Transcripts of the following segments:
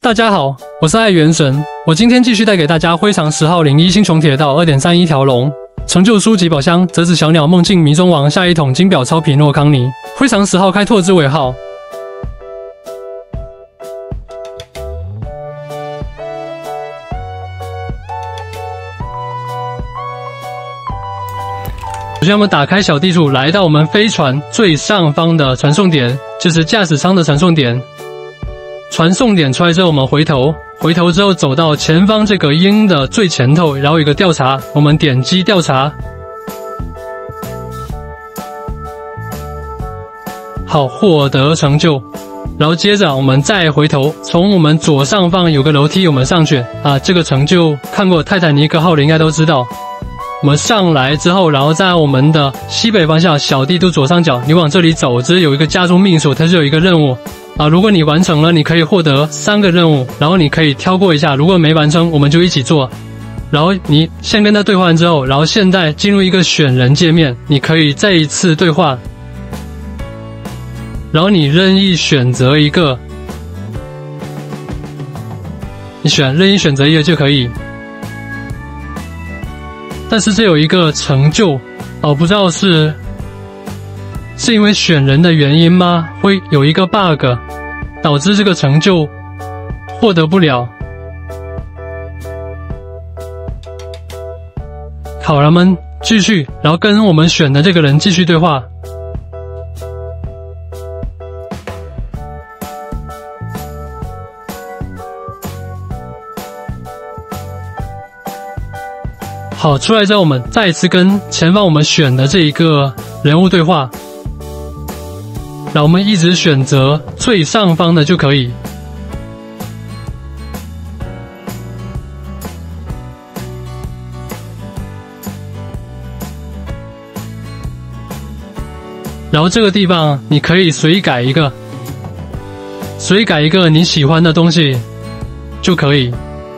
大家好，我是爱元神，我今天继续带给大家徽藏10号01星穹铁道 2.31 条龙成就书籍宝箱，折纸小鸟梦境迷踪王下一桶金表超匹诺康尼徽藏10号开拓之尾号。首先我们打开小地图，来到我们飞船最上方的传送点，就是驾驶舱的传送点。传送点出来之后，我们回头之后走到前方这个鹰的最前头，然后有一个调查，我们点击调查。好，获得成就。然后接着我们再回头，从我们左上方有个楼梯，我们上去啊。这个成就看过泰坦尼克号的应该都知道。我们上来之后，然后在我们的西北方向小地图左上角，你往这里走，这有一个家中命数，它是有一个任务。如果你完成了，你可以获得3个任务，然后你可以挑过一下，如果没完成，我们就一起做。然后你先跟他对话完之后，然后现在进入一个选人界面，你可以再一次对话，然后你任意选择一个，你任意选择一个就可以。但是这有一个成就，不知道是因为选人的原因吗？会有一个 bug， 导致这个成就获得不了。好，咱们继续，然后跟我们选的这个人继续对话。好，出来之后我们再一次跟前方我们选的这一个人物对话。然后我们一直选择最上方的就可以。然后这个地方你可以随改一个你喜欢的东西就可以。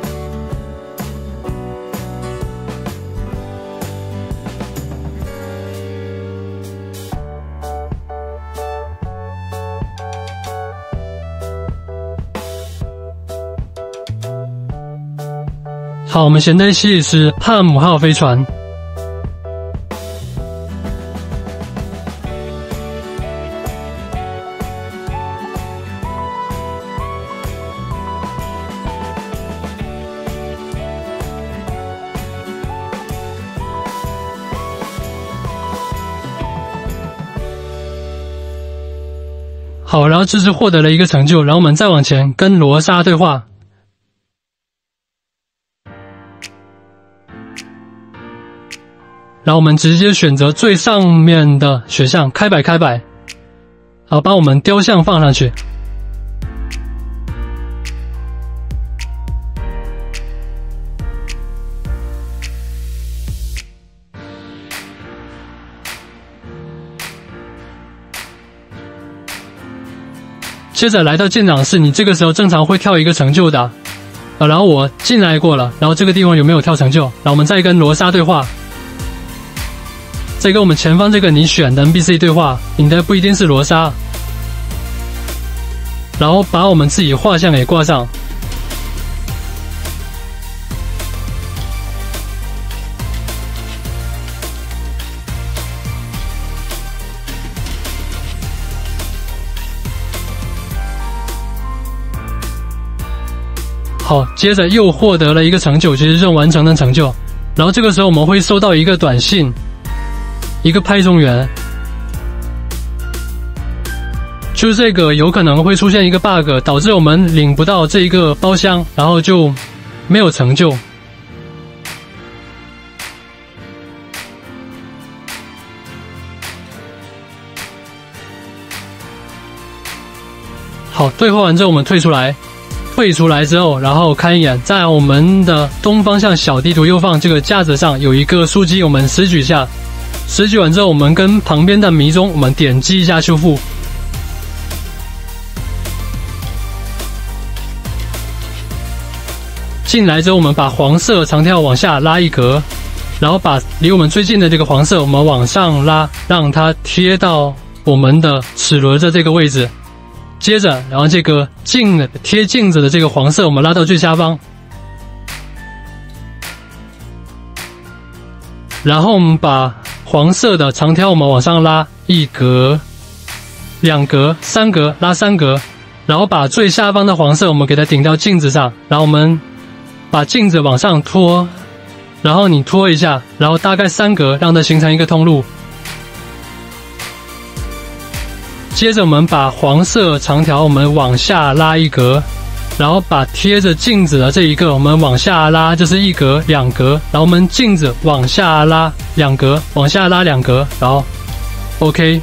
好，我们现在系是汉姆号飞船。好，然后这是获得了一个成就，然后我们再往前跟罗莎对话。然后我们直接选择最上面的选项开摆，好，把我们雕像放上去。接着来到舰长室，你这个时候正常会跳一个成就的，然后我进来过了，然后这个地方有没有跳成就？然后我们再跟罗莎对话。再跟我们前方这个你选的 NPC 对话，你的不一定是罗莎，然后把我们自己画像给挂上。好，接着又获得了一个成就，就是任务完成的成就。然后这个时候我们会收到一个短信。一个派送员，就是这个有可能会出现一个 bug， 导致我们领不到这一个包厢，然后就没有成就。好，对话完之后我们退出来之后，然后看一眼，在我们的东方向小地图右方这个架子上有一个书机，我们拾取下。拾取完之后，我们跟旁边的迷踪，我们点击一下修复。进来之后，我们把黄色长条往下拉一格，然后把离我们最近的这个黄色我们往上拉，让它贴到我们的齿轮的这个位置。 接着，然后这个贴镜子的这个黄色，我们拉到最下方。然后我们把黄色的长条我们往上拉1格、2格、3格，拉3格，然后把最下方的黄色我们给它顶到镜子上，然后我们把镜子往上拖，然后你拖一下，然后大概3格，让它形成一个通路。接着我们把黄色长条我们往下拉1格，然后把贴着镜子的这一个我们往下拉，就是1格、2格，然后我们镜子往下拉2格，往下拉2格，然后 OK。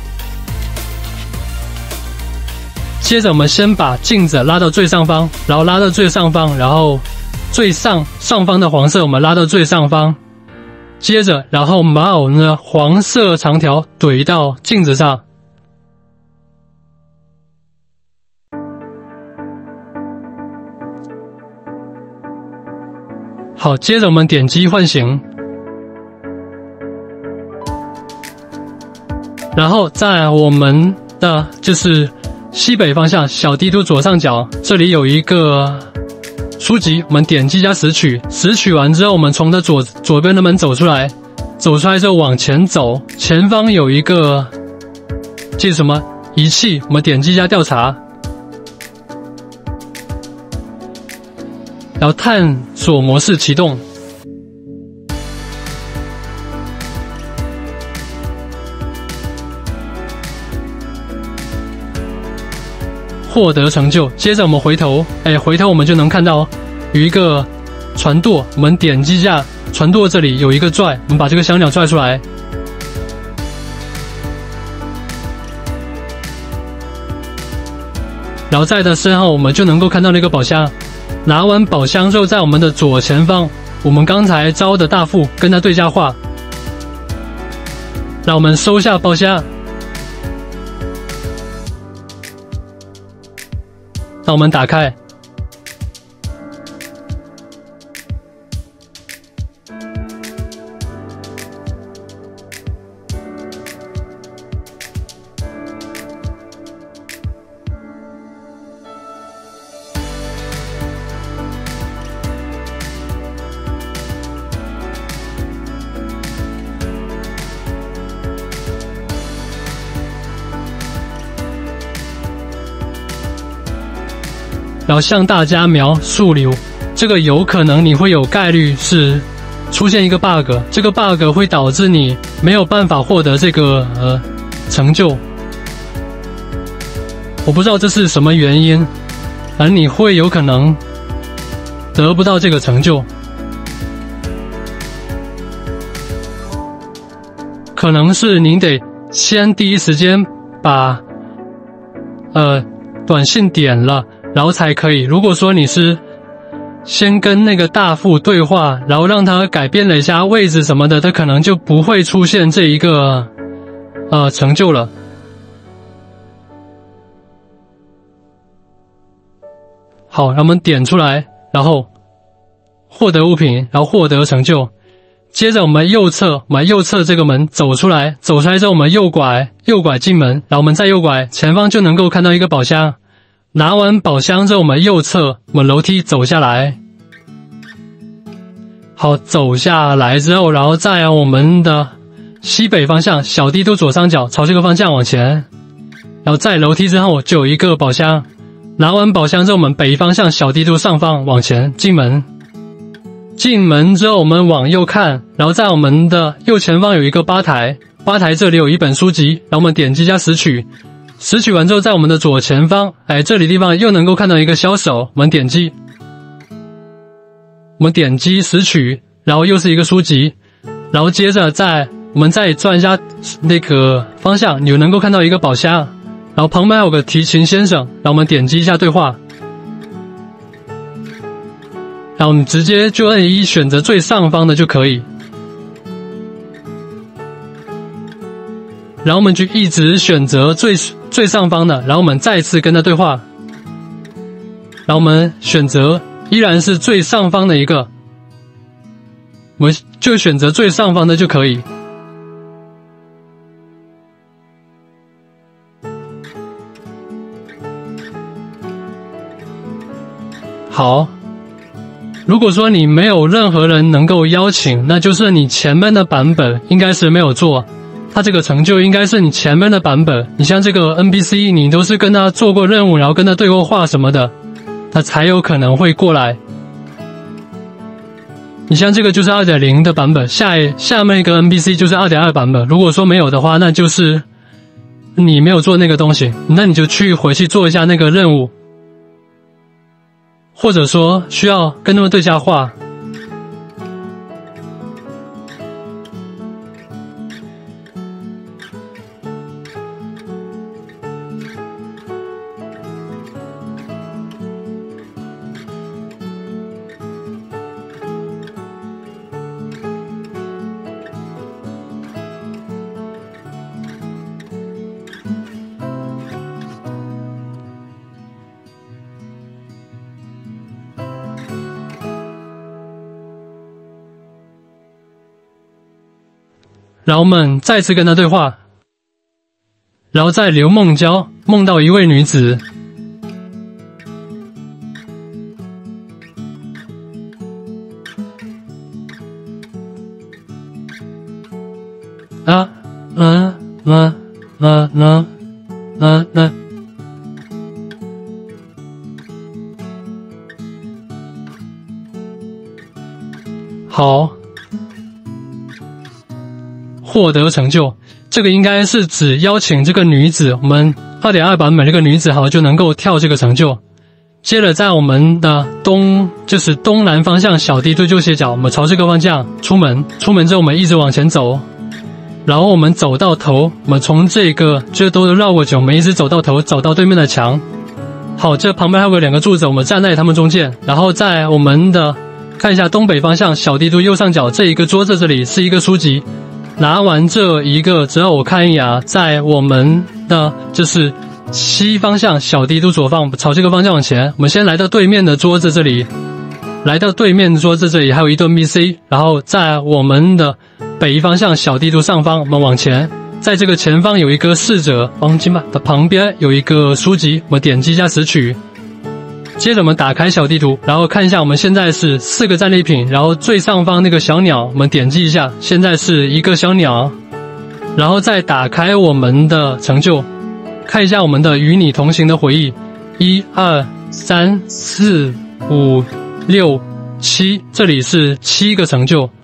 接着我们先把镜子拉到最上方，然后拉到最上方，然后上方的黄色我们拉到最上方。接着，然后把我们的黄色长条怼到镜子上。好，接着我们点击唤醒，然后在我们的就是西北方向小地图左上角，这里有一个书籍，我们点击加拾取，拾取完之后，我们从的左边的门走出来，走出来之后往前走，前方有一个这是什么仪器，我们点击加调查。然后探索模式启动，获得成就。接着我们回头我们就能看到有一个船舵，我们点击一下船舵，这里有一个拽，我们把这个小鸟拽出来。然后在它身后，我们就能够看到那个宝箱。拿完宝箱之后，在我们的左前方，我们刚才招的大副跟他对价话，让我们收下宝箱。让我们打开，然后向大家描述这个有可能你会有概率是出现一个 bug， 这个 bug 会导致你没有办法获得这个成就。我不知道这是什么原因，而你会有可能得不到这个成就，可能是您得先第一时间把短信点了，然后才可以。如果说你是先跟那个大副对话，然后让他改变了一下位置什么的，他可能就不会出现这一个成就了。好，让我们点出来，然后获得物品，然后获得成就。接着我们右侧这个门走出来之后，我们右拐进门，然后我们再右拐，前方就能够看到一个宝箱。拿完宝箱之后，我们右侧我们楼梯走下来。好，走下来之后，然后再我们的西北方向小地图左上角朝这个方向往前，然后在楼梯之后就有一个宝箱。拿完宝箱之后，我们北方向小地图上方往前进门。进门之后，我们往右看，然后在我们的右前方有一个吧台，吧台这里有一本书籍，然后我们点击加拾取。拾取完之后，在我们的左前方，这里地方又能够看到一个销手，我们点击拾取，然后又是一个书籍，然后接着我们再转一下那个方向，你就能够看到一个宝箱，然后旁边还有个提琴先生，然后我们点击一下对话，然后我们直接就按1选择最上方的就可以。然后我们就一直选择最上方的，然后我们再次跟他对话，然后我们选择依然是最上方的一个，我们就选择最上方的就可以。 好，如果说你没有任何人能够邀请，那就是你前面的版本应该是没有做，它这个成就应该是你前面的版本。你像这个 NPC， 你都是跟他做过任务，然后跟他对过话什么的，他才有可能会过来。你像这个就是 2.0 的版本，下面一个 NPC 就是 2.2 版本。如果说没有的话，那就是你没有做那个东西，那你就回去做一下那个任务。或者说需要跟他们对下话。然后我们再次跟他对话，然后在刘梦娇梦到一位女子，好。获得成就，这个应该是指邀请这个女子，我们 2.2 版本这个女子好就能够跳这个成就。接着在我们的就是东南方向小地对右斜角，我们朝这个方向出门之后我们一直往前走，然后我们走到头，我们从这都绕过去，我们一直走到头，走到对面的墙。好，这旁边还有2个柱子，我们站在他们中间，然后在我们的看一下东北方向小地图右上角这一个桌子这里是一个书籍。拿完这一个之后，我看一眼，在我们的就是西方向小地图左方，朝这个方向往前。我们先来到对面的桌子这里，还有一顿 NPC， 然后在我们的北方向小地图上方，我们往前，在这个前方有一个逝者黄金吧的旁边有一个书籍，我们点击一下拾取。接着我们打开小地图，然后看一下我们现在是4个战利品，然后最上方那个小鸟我们点击一下，现在是1个小鸟，然后再打开我们的成就，看一下我们的与你同行的回忆，1、2、3、4、5、6、7，这里是7个成就，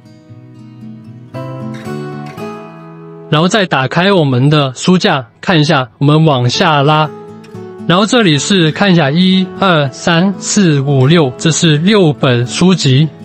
然后再打开我们的书架，看一下我们往下拉。然后这里是看一下1、2、3、4、5、6，这是6本书籍。